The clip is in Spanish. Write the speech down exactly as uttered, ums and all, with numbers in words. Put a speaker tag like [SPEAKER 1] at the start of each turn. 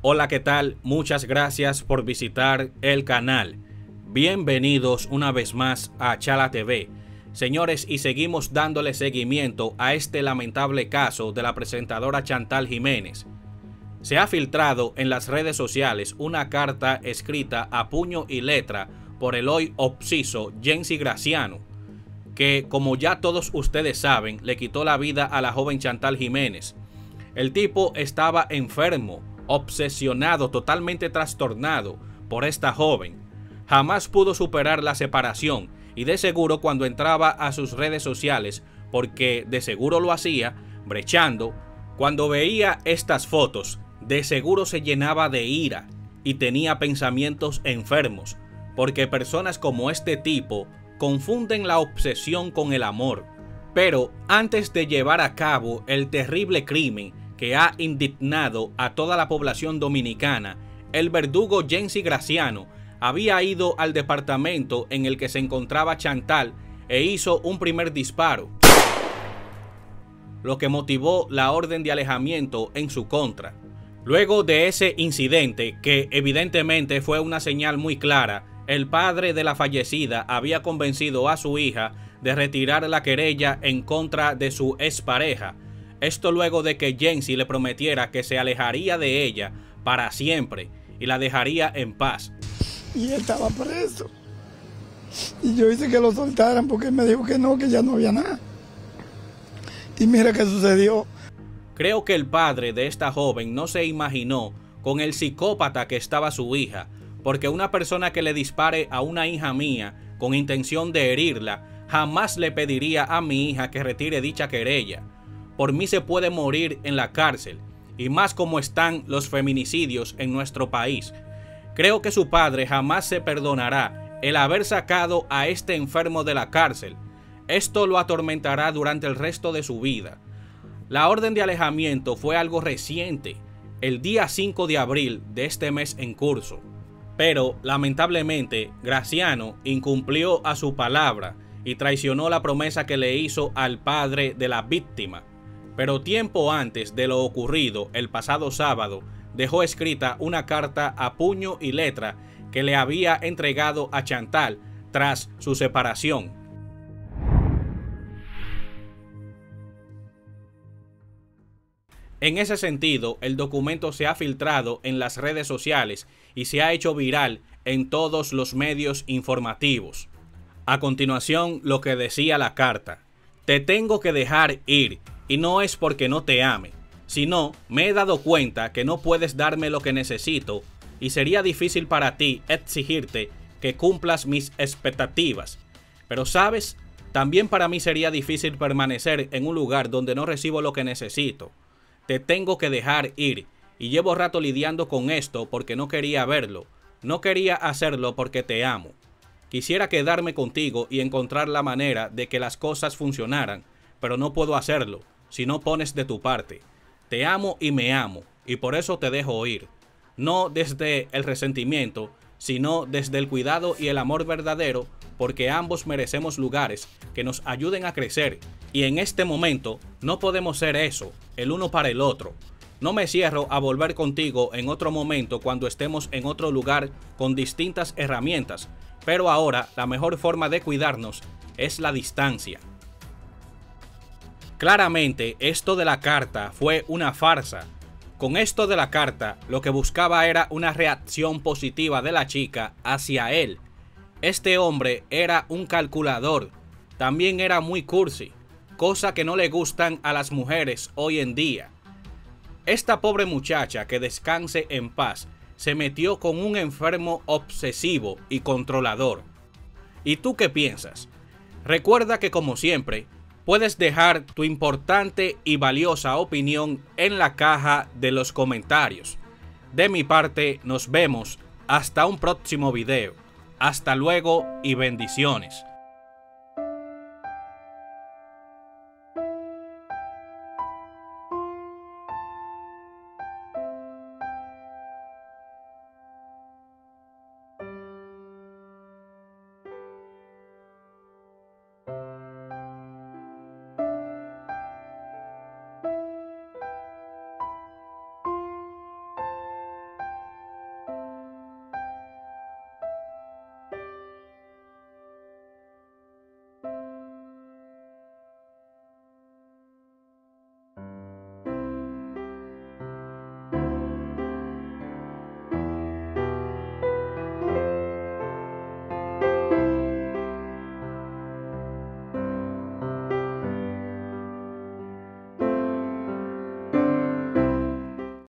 [SPEAKER 1] Hola, ¿qué tal? Muchas gracias por visitar el canal. Bienvenidos una vez más a Chala T V. Señores, y seguimos dándole seguimiento a este lamentable caso de la presentadora Chantal Jiménez. Se ha filtrado en las redes sociales una carta escrita a puño y letra por el hoy obseso Jency Graciano, que, como ya todos ustedes saben, le quitó la vida a la joven Chantal Jiménez. El tipo estaba enfermo, obsesionado, totalmente trastornado por esta joven. Jamás pudo superar la separación y de seguro cuando entraba a sus redes sociales, porque de seguro lo hacía, brechando, cuando veía estas fotos, de seguro se llenaba de ira y tenía pensamientos enfermos, porque personas como este tipo confunden la obsesión con el amor. Pero antes de llevar a cabo el terrible crimen que ha indignado a toda la población dominicana, el verdugo Jency Graciano había ido al departamento en el que se encontraba Chantal e hizo un primer disparo, lo que motivó la orden de alejamiento en su contra. Luego de ese incidente, que evidentemente fue una señal muy clara, el padre de la fallecida había convencido a su hija de retirar la querella en contra de su expareja. Esto luego de que Jency le prometiera que se alejaría de ella para siempre y la dejaría en paz.
[SPEAKER 2] Y él estaba preso. Y yo hice que lo soltaran porque él me dijo que no, que ya no había nada. Y mira qué sucedió.
[SPEAKER 1] Creo que el padre de esta joven no se imaginó con el psicópata que estaba su hija, porque una persona que le dispare a una hija mía con intención de herirla, jamás le pediría a mi hija que retire dicha querella. Por mí se puede morir en la cárcel, y más como están los feminicidios en nuestro país. Creo que su padre jamás se perdonará el haber sacado a este enfermo de la cárcel. Esto lo atormentará durante el resto de su vida. La orden de alejamiento fue algo reciente, el día cinco de abril de este mes en curso. Pero, lamentablemente, Graciano incumplió a su palabra y traicionó la promesa que le hizo al padre de la víctima. Pero tiempo antes de lo ocurrido, el pasado sábado, dejó escrita una carta a puño y letra que le había entregado a Chantal tras su separación. En ese sentido, el documento se ha filtrado en las redes sociales y se ha hecho viral en todos los medios informativos. A continuación, lo que decía la carta: te tengo que dejar ir, y no es porque no te ame, sino me he dado cuenta que no puedes darme lo que necesito y sería difícil para ti exigirte que cumplas mis expectativas. Pero sabes, también para mí sería difícil permanecer en un lugar donde no recibo lo que necesito. Te tengo que dejar ir y llevo rato lidiando con esto porque no quería verlo. No quería hacerlo porque te amo. Quisiera quedarme contigo y encontrar la manera de que las cosas funcionaran, pero no puedo hacerlo si no pones de tu parte. Te amo y me amo, y por eso te dejo ir. No desde el resentimiento, sino desde el cuidado y el amor verdadero, porque ambos merecemos lugares que nos ayuden a crecer, y en este momento no podemos ser eso, el uno para el otro. No me cierro a volver contigo en otro momento cuando estemos en otro lugar con distintas herramientas, pero ahora la mejor forma de cuidarnos es la distancia. Claramente, esto de la carta fue una farsa. Con esto de la carta, lo que buscaba era una reacción positiva de la chica hacia él. Este hombre era un calculador, también era muy cursi, cosa que no le gustan a las mujeres hoy en día. Esta pobre muchacha, que descanse en paz, se metió con un enfermo obsesivo y controlador. ¿Y tú qué piensas? Recuerda que, como siempre, puedes dejar tu importante y valiosa opinión en la caja de los comentarios. De mi parte, nos vemos hasta un próximo video. Hasta luego y bendiciones.